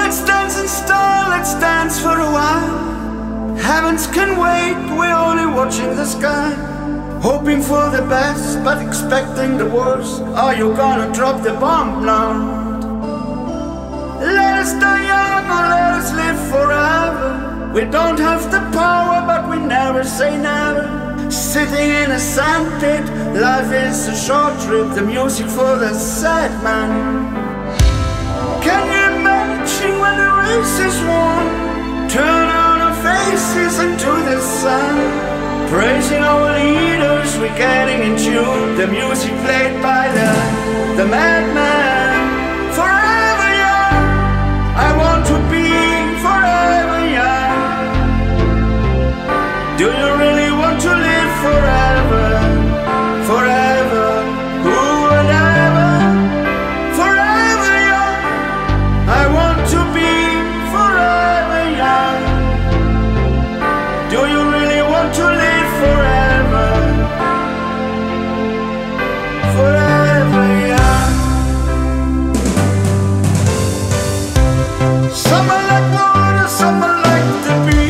let's dance in style, let's dance for a while. Heavens can wait, we're only watching the sky, hoping for the best, but expecting the worst. Are you gonna drop the bomb now? Let us die young or let us live forever. We don't have the power, but we never say never. Sitting in a sandpit, life is a short trip, the music for the sad man. Can you imagine when the race is won? Turn on our faces into the sun, praising our leaders, we're getting in tune. The music played by the madman. Forever young, I want to be forever young. Do you really want to live forever? Forever, who would ever? Forever young, I want to be forever young. Do you really want to live forever? Forever young. Some are like water, some are like the beach.